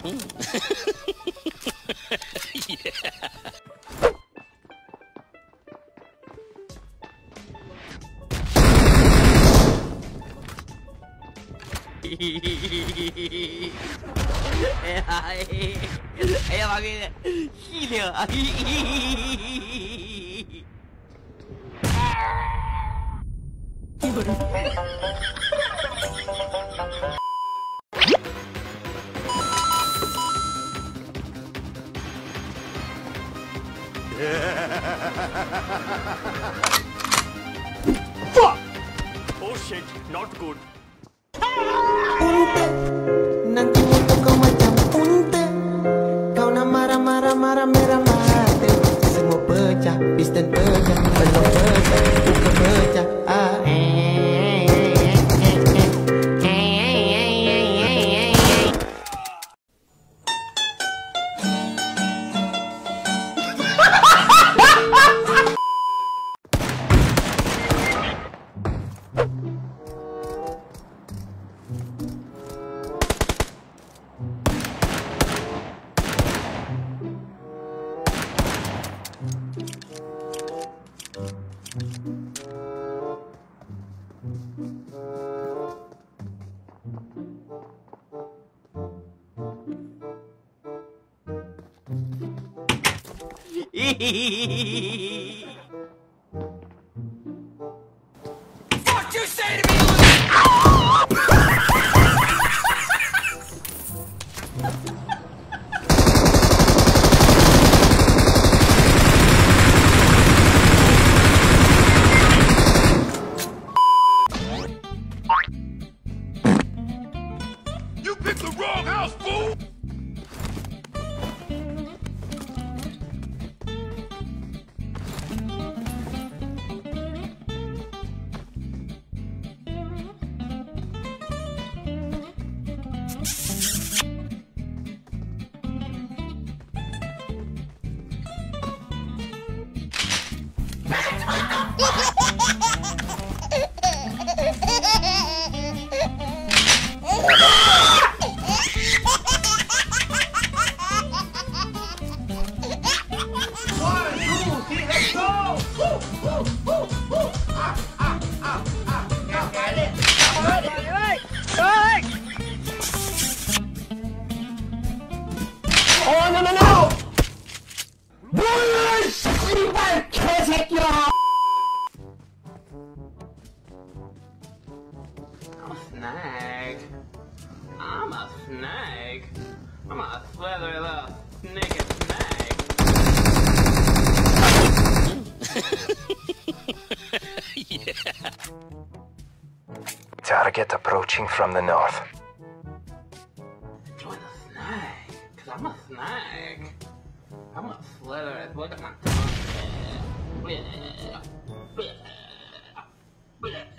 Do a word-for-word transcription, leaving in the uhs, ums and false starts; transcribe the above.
Ayo pakai gila. Fuck! Oh shit, not good. Unte, nanti muka kau macam unte. Kau nak marah-marah marah merah mata. Semua pecah, piston pecah, belum pecah, bukan pecah. Ah, eh, eh, eh, eh, eh. What you say to me? You picked the wrong house, fool! Oh no no no! 뭐야 씨발 개새끼야! I'm a snag. I'm a snag. I'm a slither little naked snag. Yeah. Target approaching from the north. Join the snag, cause I'm a snag. I'm a slither. Look at my tongue. Bleh. Bleh. Bleh.